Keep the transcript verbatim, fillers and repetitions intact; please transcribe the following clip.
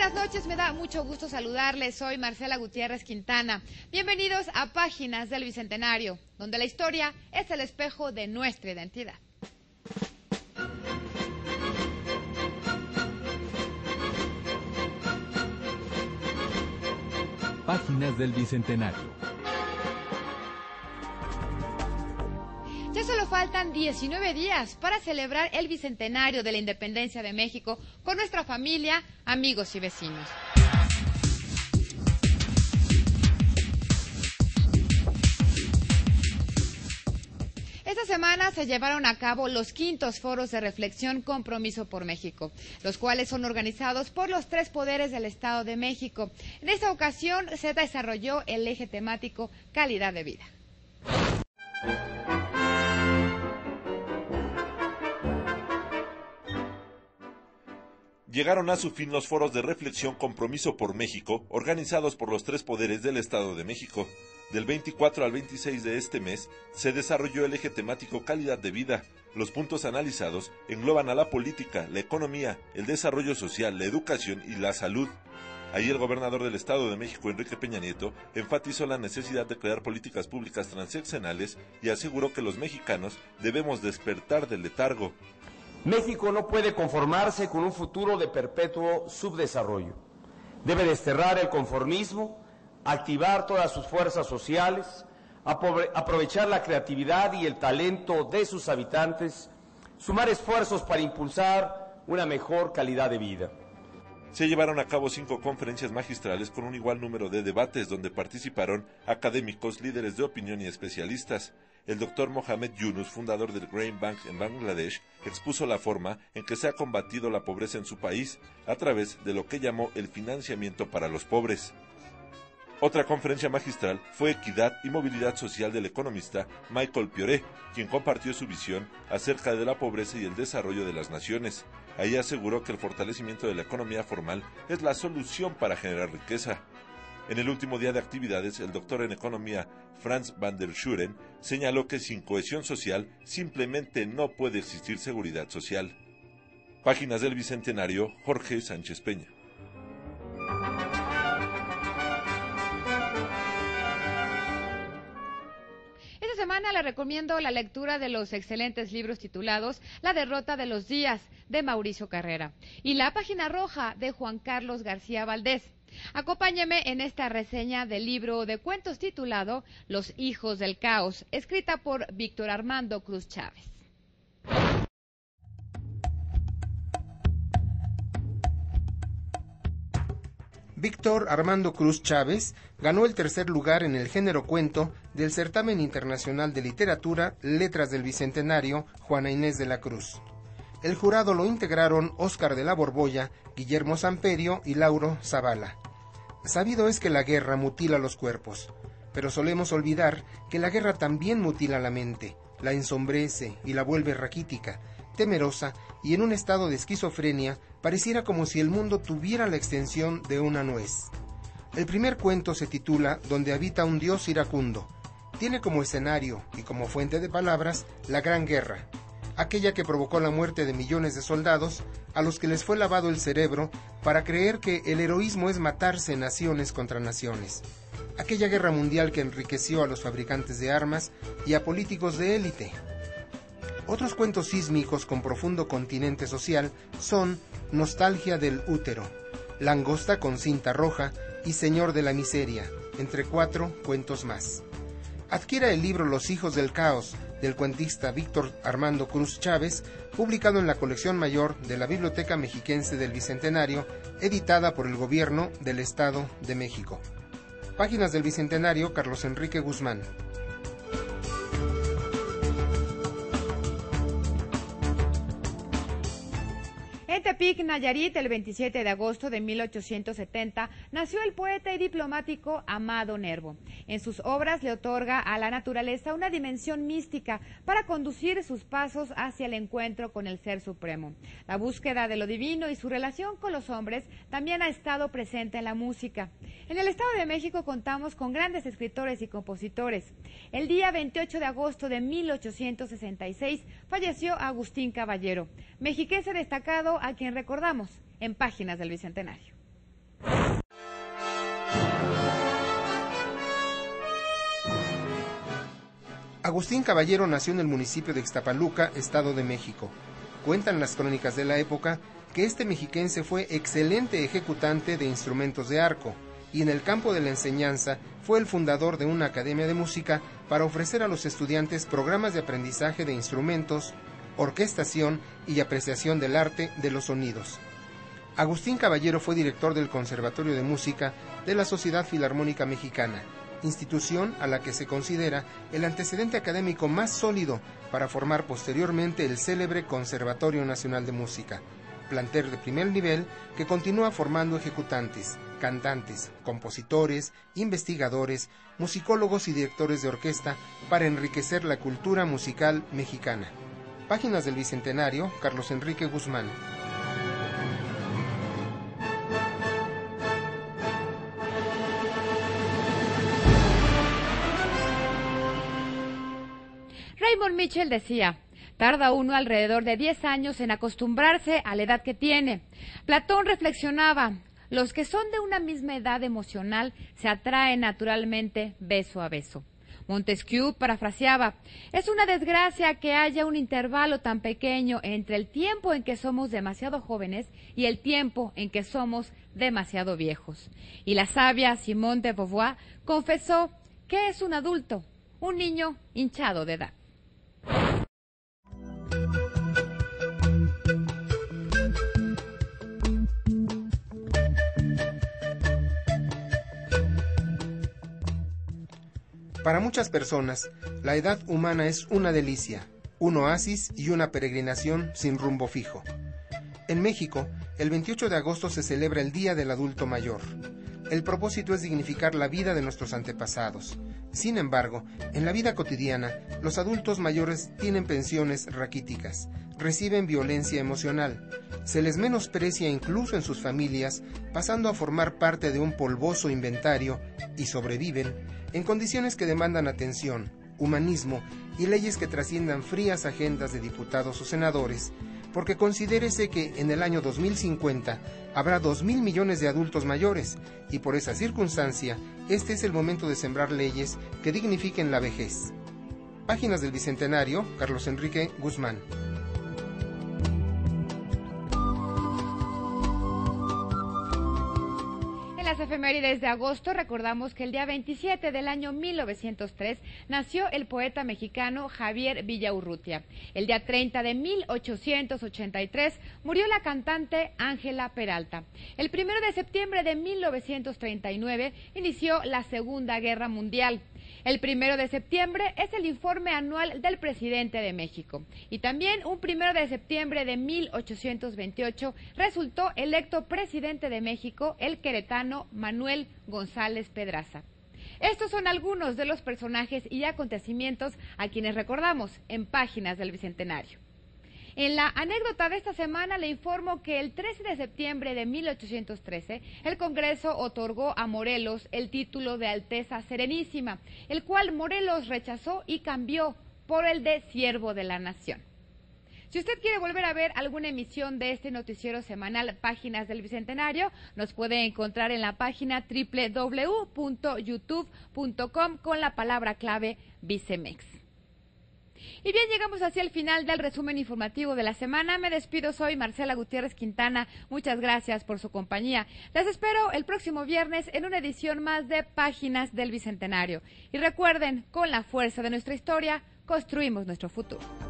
buenas noches, me da mucho gusto saludarles, soy Marcela Gutiérrez Quintana. Bienvenidos a Páginas del Bicentenario, donde la historia es el espejo de nuestra identidad. Páginas del Bicentenario. Ya solo faltan diecinueve días para celebrar el Bicentenario de la Independencia de México con nuestra familia, amigos y vecinos. Esta semana se llevaron a cabo los quintos foros de reflexión Compromiso por México, los cuales son organizados por los tres poderes del Estado de México. En esta ocasión se desarrolló el eje temático Calidad de Vida. Llegaron a su fin los foros de reflexión Compromiso por México, organizados por los tres poderes del Estado de México. Del veinticuatro al veintiséis de este mes se desarrolló el eje temático Calidad de Vida. Los puntos analizados engloban a la política, la economía, el desarrollo social, la educación y la salud. Ahí el gobernador del Estado de México, Enrique Peña Nieto, enfatizó la necesidad de crear políticas públicas transeccionales y aseguró que los mexicanos debemos despertar del letargo. México no puede conformarse con un futuro de perpetuo subdesarrollo. Debe desterrar el conformismo, activar todas sus fuerzas sociales, aprovechar la creatividad y el talento de sus habitantes, sumar esfuerzos para impulsar una mejor calidad de vida. Se llevaron a cabo cinco conferencias magistrales con un igual número de debates donde participaron académicos, líderes de opinión y especialistas. El doctor Mohamed Yunus, fundador del Grain Bank en Bangladesh, expuso la forma en que se ha combatido la pobreza en su país a través de lo que llamó el financiamiento para los pobres. Otra conferencia magistral fue Equidad y Movilidad Social del economista Michael Pioré, quien compartió su visión acerca de la pobreza y el desarrollo de las naciones. Ahí aseguró que el fortalecimiento de la economía formal es la solución para generar riqueza. En el último día de actividades, el doctor en economía Franz van der Schuren señaló que sin cohesión social simplemente no puede existir seguridad social. Páginas del Bicentenario, Jorge Sánchez Peña. Esta semana le recomiendo la lectura de los excelentes libros titulados La derrota de los días, de Mauricio Carrera, y La página roja, de Juan Carlos García Valdés. Acompáñeme en esta reseña del libro de cuentos titulado Los hijos del caos, escrita por Víctor Armando Cruz Chávez. Víctor Armando Cruz Chávez ganó el tercer lugar en el género cuento del Certamen Internacional de Literatura Letras del Bicentenario Juana Inés de la Cruz. El jurado lo integraron Óscar de la Borbolla, Guillermo Samperio y Lauro Zavala. Sabido es que la guerra mutila los cuerpos, pero solemos olvidar que la guerra también mutila la mente, la ensombrece y la vuelve raquítica, temerosa y en un estado de esquizofrenia, pareciera como si el mundo tuviera la extensión de una nuez. El primer cuento se titula Donde habita un dios iracundo. Tiene como escenario y como fuente de palabras la Gran Guerra, aquella que provocó la muerte de millones de soldados a los que les fue lavado el cerebro para creer que el heroísmo es matarse naciones contra naciones. Aquella guerra mundial que enriqueció a los fabricantes de armas y a políticos de élite. Otros cuentos sísmicos con profundo continente social son Nostalgia del útero, Langosta con cinta roja y Señor de la miseria, entre cuatro cuentos más. Adquiera el libro Los hijos del caos, del cuentista Víctor Armando Cruz Chávez, publicado en la colección mayor de la Biblioteca Mexiquense del Bicentenario, editada por el Gobierno del Estado de México. Páginas del Bicentenario, Carlos Enrique Guzmán. En Tepic, Nayarit, el veintisiete de agosto de mil ochocientos setenta, nació el poeta y diplomático Amado Nervo. En sus obras le otorga a la naturaleza una dimensión mística para conducir sus pasos hacia el encuentro con el Ser Supremo. La búsqueda de lo divino y su relación con los hombres también ha estado presente en la música. En el Estado de México contamos con grandes escritores y compositores. El día veintiocho de agosto de mil ochocientos sesenta y seis falleció Agustín Caballero, mexiquense destacado a quien recordamos en Páginas del Bicentenario. Agustín Caballero nació en el municipio de Ixtapaluca, Estado de México. Cuentan las crónicas de la época que este mexiquense fue excelente ejecutante de instrumentos de arco y en el campo de la enseñanza fue el fundador de una academia de música para ofrecer a los estudiantes programas de aprendizaje de instrumentos, orquestación y apreciación del arte de los sonidos. Agustín Caballero fue director del Conservatorio de Música de la Sociedad Filarmónica Mexicana, institución a la que se considera el antecedente académico más sólido para formar posteriormente el célebre Conservatorio Nacional de Música, plantel de primer nivel que continúa formando ejecutantes, cantantes, compositores, investigadores, musicólogos y directores de orquesta para enriquecer la cultura musical mexicana. Páginas del Bicentenario, Carlos Enrique Guzmán. Raymond Mitchell decía: tarda uno alrededor de diez años en acostumbrarse a la edad que tiene. Platón reflexionaba: los que son de una misma edad emocional se atraen naturalmente beso a beso. Montesquieu parafraseaba: es una desgracia que haya un intervalo tan pequeño entre el tiempo en que somos demasiado jóvenes y el tiempo en que somos demasiado viejos. Y la sabia Simone de Beauvoir confesó: ¿qué es un adulto? Un niño hinchado de edad. Para muchas personas, la edad humana es una delicia, un oasis y una peregrinación sin rumbo fijo. En México, el veintiocho de agosto se celebra el Día del Adulto Mayor. El propósito es dignificar la vida de nuestros antepasados. Sin embargo, en la vida cotidiana, los adultos mayores tienen pensiones raquíticas, reciben violencia emocional, se les menosprecia incluso en sus familias, pasando a formar parte de un polvoso inventario y sobreviven en condiciones que demandan atención, humanismo y leyes que trasciendan frías agendas de diputados o senadores, porque considérese que en el año dos mil cincuenta habrá dos mil millones de adultos mayores, y por esa circunstancia, este es el momento de sembrar leyes que dignifiquen la vejez. Páginas del Bicentenario, Carlos Enrique Guzmán. En las efemérides de agosto recordamos que el día veintisiete del año mil novecientos tres nació el poeta mexicano Javier Villaurrutia. El día treinta de mil ochocientos ochenta y tres murió la cantante Ángela Peralta. El primero de septiembre de mil novecientos treinta y nueve inició la Segunda Guerra Mundial. El primero de septiembre es el informe anual del presidente de México. Y también un primero de septiembre de mil ochocientos veintiocho resultó electo presidente de México el queretano Manuel González Pedraza. Estos son algunos de los personajes y acontecimientos a quienes recordamos en Páginas del Bicentenario. En la anécdota de esta semana le informo que el trece de septiembre de mil ochocientos trece, el Congreso otorgó a Morelos el título de Alteza Serenísima, el cual Morelos rechazó y cambió por el de Siervo de la Nación. Si usted quiere volver a ver alguna emisión de este noticiero semanal Páginas del Bicentenario, nos puede encontrar en la página doble u doble u doble u punto youtube punto com con la palabra clave Bicemex. Y bien, llegamos hacia el final del resumen informativo de la semana. Me despido, soy Marcela Gutiérrez Quintana. Muchas gracias por su compañía. Les espero el próximo viernes en una edición más de Páginas del Bicentenario. Y recuerden, con la fuerza de nuestra historia, construimos nuestro futuro.